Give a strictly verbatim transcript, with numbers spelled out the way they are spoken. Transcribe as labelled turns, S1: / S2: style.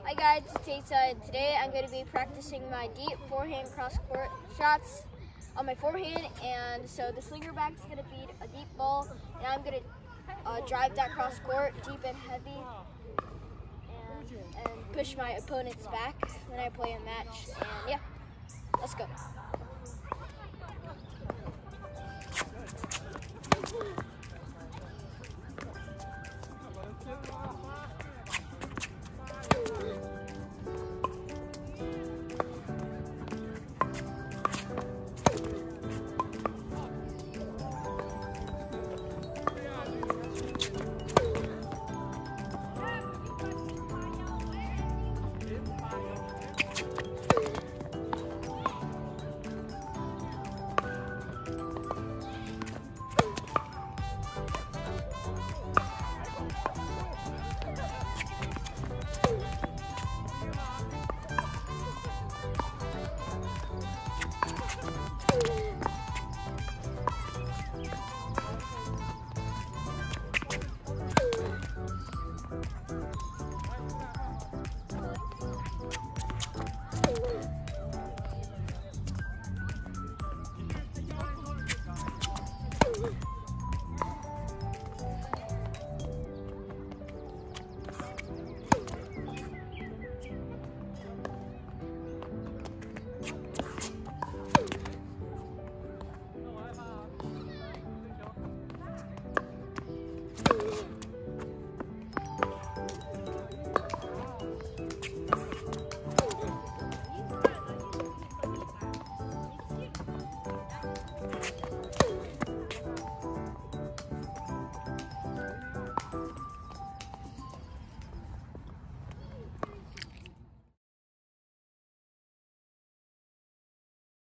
S1: Hi guys, it's Asa. Today I'm going to be practicing my deep forehand cross-court shots on my forehand, and so the slinger back is going to feed a deep ball, and I'm going to uh, drive that cross-court deep and heavy, and, and push my opponents back when I play a match, and yeah, let's go.